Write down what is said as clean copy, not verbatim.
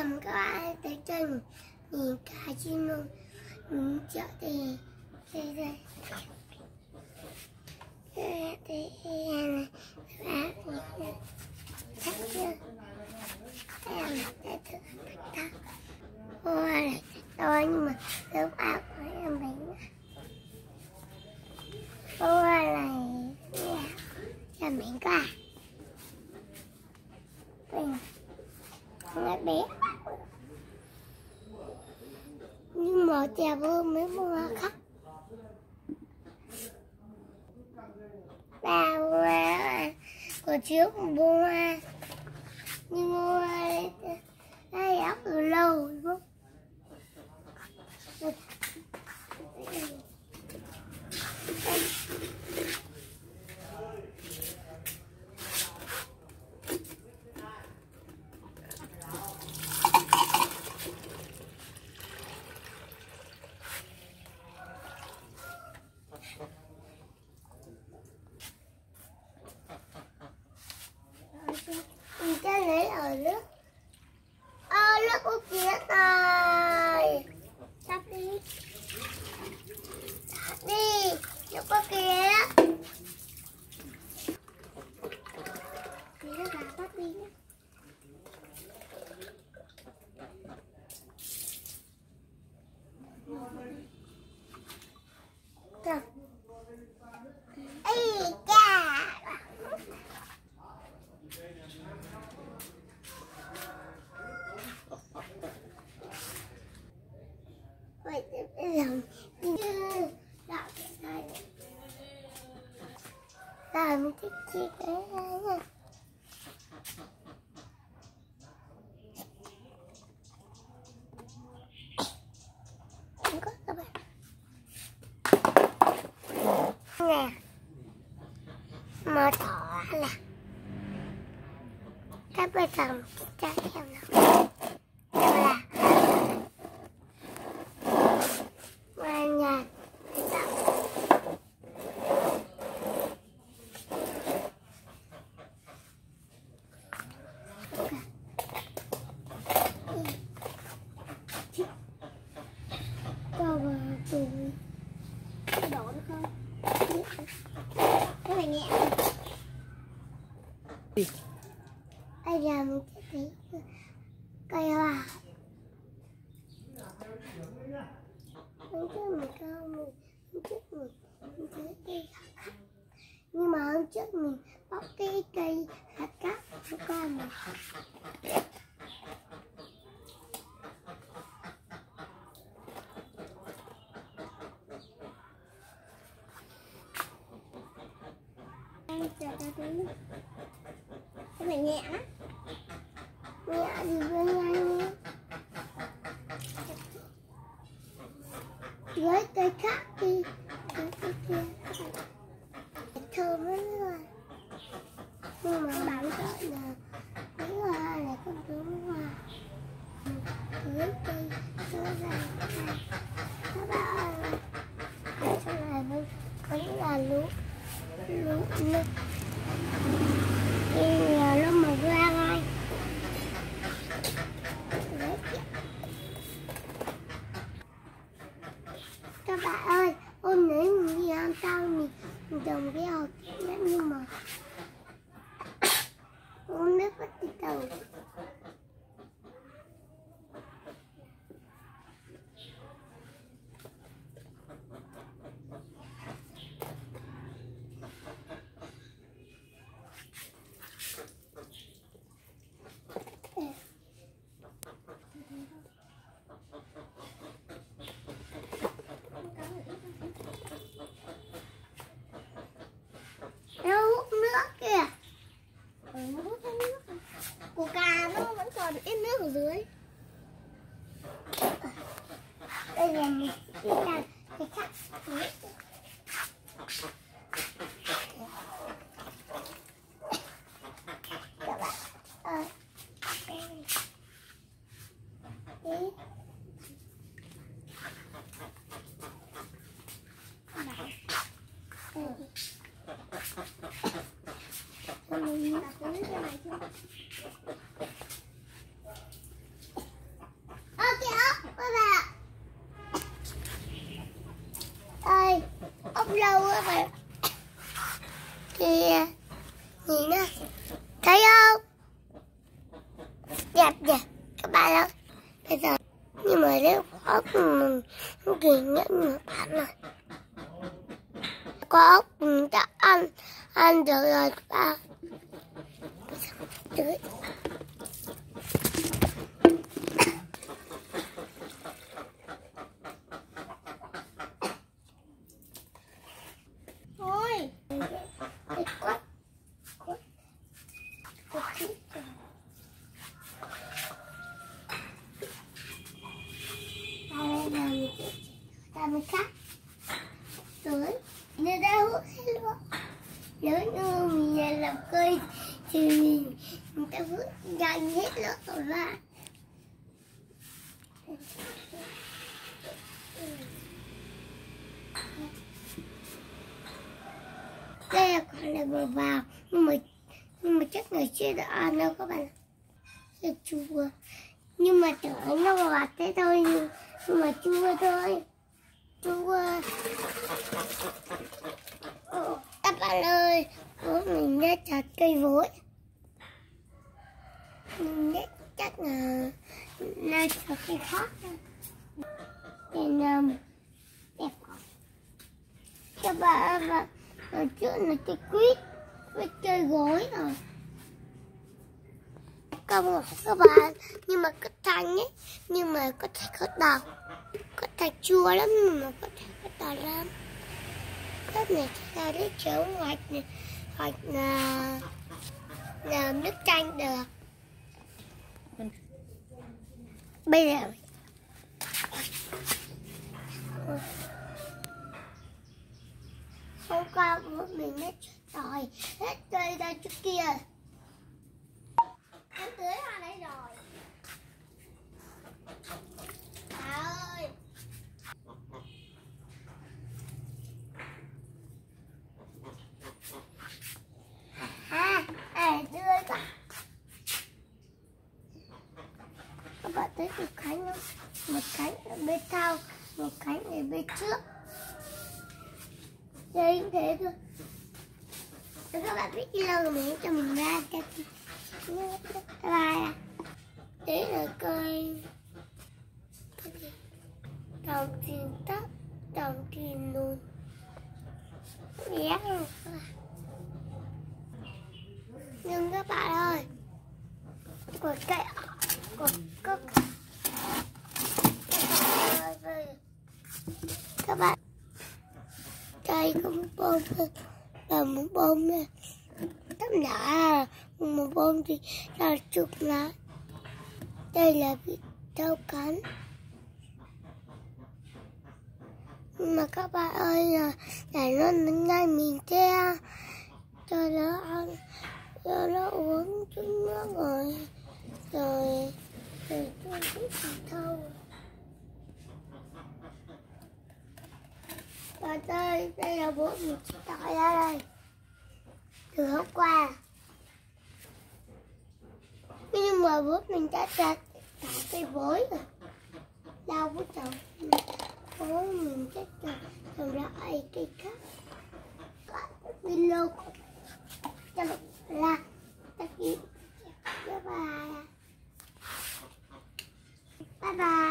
chào các bạn tới kênh nhìn cá chim luôn chợ thì đây thì bạn chắc chưa em sẽ thử thách hoa này thôi nhưng mà lúc áo của em mình hoa này cho mình cả mình không bé nhưng mà chè vừa mới mua khách ba hoa của trước mua hoa nhưng mua hoa đây ốc từ lâu đúng không? Mình cho lấy ở nước nước của kia rồi sắp đi nước của kia nó là sắp đi ê cha vậy thì bây giờ làm cái gì đấy nha không có các bạn nè mà thỏ là các bạn làm cho em nào là qua nhà đổ nó không cái này nhẹ ai làm cái gì cây hoa hôm trước mình thấy cây hạt nhưng mà hôm trước mình bóc cái cây hạt cát cho con mà cái này nhẹ lắm nhẹ thì vừa nhanh nhé với cây khác thì cái kia thơm lắm rồi nhưng mà bạn sợ là cái hoa này không đúng hoa dưới cây cho ra các bạn sau này nó có là lúa nước nhưng mà nó mọc ra ngay các bạn ơi hôm nay mình đi ăn xong mình trồng cái hột nhưng mà không biết bắt đi đâu của cà nó vẫn còn ít nước ở dưới. Đây là mình sẽ làm cái chắc các bạn ơi mình đẹp nhỉ các bạn ơi. Bây giờ nhưng mà nếu có mình không kiên nhẫn nữa bạn ơi. Có ốc mình đã ăn được rồi các bạn. Thôi mình cắt tới nó đã hút hết luôn. Nếu như mình làm cây thì mình sẽ hút nhanh hết luôn ra. Đây là còn là vừa vào nhưng mà chắc người chưa được ăn đâu các bạn. Rất chua nhưng mà tưởng nó ngọt thế thôi nhưng mà chua thôi. Chua. Các bạn ơi, bố mình đã chặt cây vối. Mình đã chắc là chặt cây khác để đẹp không? Các bạn ở trước là cây quýt với cây gối rồi. Các bạn, nhưng mà cất thành ấy, nhưng mà có thể cất đào. Cất thành chua lắm nhưng mà có thể cất đào lắm. Cất này ra để chấu hoặc là làm nước chanh được. Bây giờ hôm qua bố mình đã rồi hết cây ra trước kia. Em tưới hoa đấy rồi. Bà ơi. Tươi quá. Các bạn thấy một cánh không? Một cánh ở bên sau, một cánh ở bên trước. Đây cũng thế thôi. Các bạn biết lâu mình cho mình ra cho bài. Đấy là cây đồng tiền tóc, đồng tiền luôn. Ghét không các bạn? Nhưng các bạn ơi, của cây của các bạn đây có một bông là một bông này tắm lá một bông thì là chụp lá. Đây là bị đau cắn mà các bạn ơi là nó nhanh mình theo cho nó ăn cho nó uống chút nước rồi cho chút thâu. Và đây là bố mình tỏi ra đây từ hôm qua nhưng mà bố mình đã chặt cả cây vối rồi đau với chồng bố mình chắc trồng ra cây khác đi lâu cho là bye bye. Bye bye.